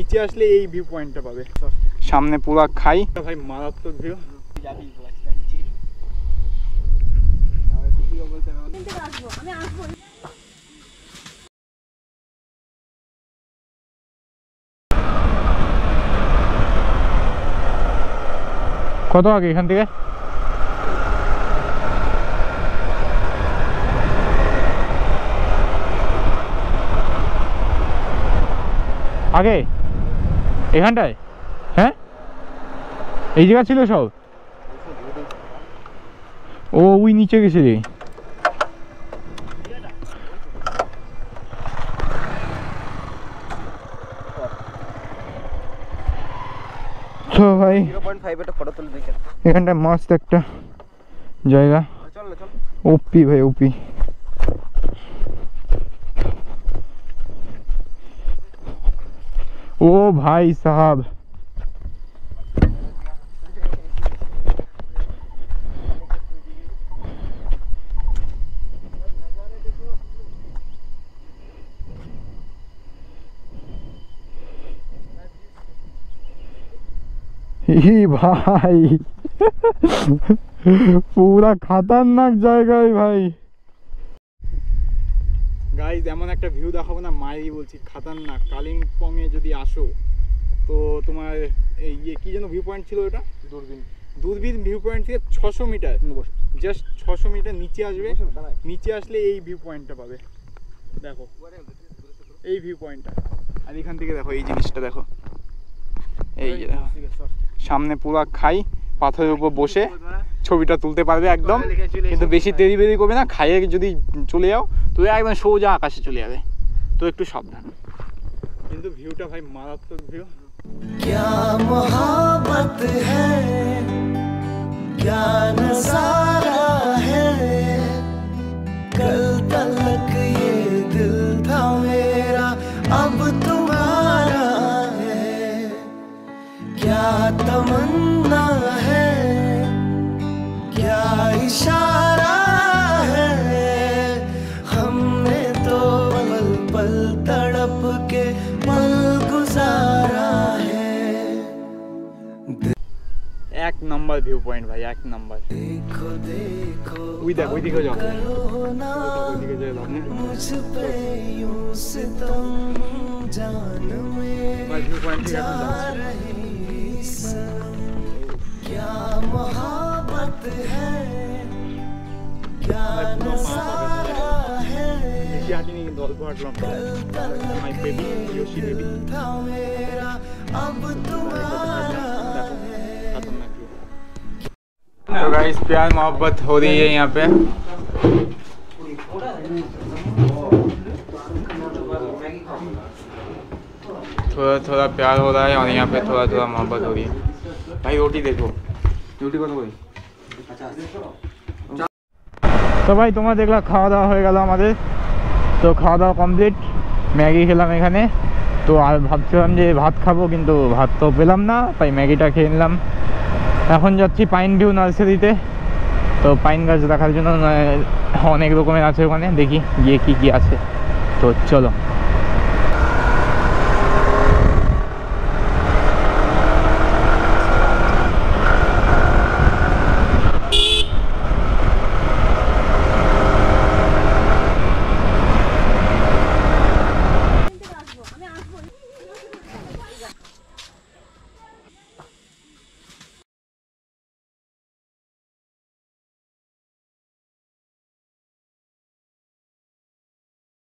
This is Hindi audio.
নিচে আসলে এই ভিউ পয়েন্টটা পাবে। সামনে পুরা খাই ভাই, মারাত্মক ভিউ। কত আগে এখান থেকে? আগে এখানটায়? হ্যাঁ, এই জায়গা ছিল সব। ও ওই নিচে গেছে রে। তো ভাই এখানটায় মাস্ত একটা জায়গা। ওপি ভাই, ওপি। ओ भाई साहब, ही भाई पूरा खतरनाक জায়গা ভাই। গাইজ এমন একটা ভিউ দেখাবো না, মায়েরই বলছি, খাতারনাক। কালিম্পং এ যদি আসো তো তোমার এই কি যেন ভিউ পয়েন্ট ছিল ওটা, দূরবীন ভিউ পয়েন্ট থেকে 600 মিটার, জাস্ট 600 মিটার নিচে আসবে। নিচে আসলে এই ভিউ পয়েন্টটা পাবে। দেখো এই ভিউ পয়েন্টটা, আর এখান থেকে দেখো এই জিনিসটা দেখো, এই যে দেখো সামনে পুরা খাই, পাথরের উপর বসে ছবিটা তুলতে পারবে একদম। কিন্তু বেশি দেরি বেরি করবে না, খাইয়ে যদি চলে যাও তো একদম সোজা আকাশে চলে যাবে, তো একটু সাবধান। কিন্তু ভিউটা ভাই মারাত্মক ভিউ। क्या मोहब्बत है, क्या नजारा है, कल तक ये दिल था मेरा अब तुम्हारा है, क्या तमन्ना है, क्या इशारा है, हमने तो पल पल तड़प के पल गुजारा है। एक नंबर व्यू पॉइंट भाई, एक नंबर। देखो देखो ওই দেখ, ওই দিকে যাও, ওই দিকে যাও मुझ पे यूं सितम जान में जा रही सनम, क्या मोहब्बत है, क्या नजारा है, माय बेबी योशी बेबी था मेरा अब तुम्हारा है। तो गाइस प्यार मोहब्बत हो रही है यहाँ पे। थोड़ा थोड़ा प्यार हो रहा है और यहाँ पे थोड़ा थोड़ा मोहब्बत हो रही है। भाई रोटी देखो, रोटी कत করে? তো ভাই তোমরা দেখলা খাওয়া দাওয়া হয়ে গেল আমাদের। তো খাওয়া দাওয়া কমপ্লিট, ম্যাগি খেলাম এখানে। তো আর ভাবছিলাম যে ভাত খাবো, কিন্তু ভাত তো পেলাম না, তাই ম্যাগিটা খেয়ে নিলাম। এখন যাচ্ছি পাইন ভিউ নার্সারিতে। তো পাইন গাছ দেখার জন্য, অনেক রকমের আছে ওখানে, দেখি গিয়ে কি কি আছে। তো চলো।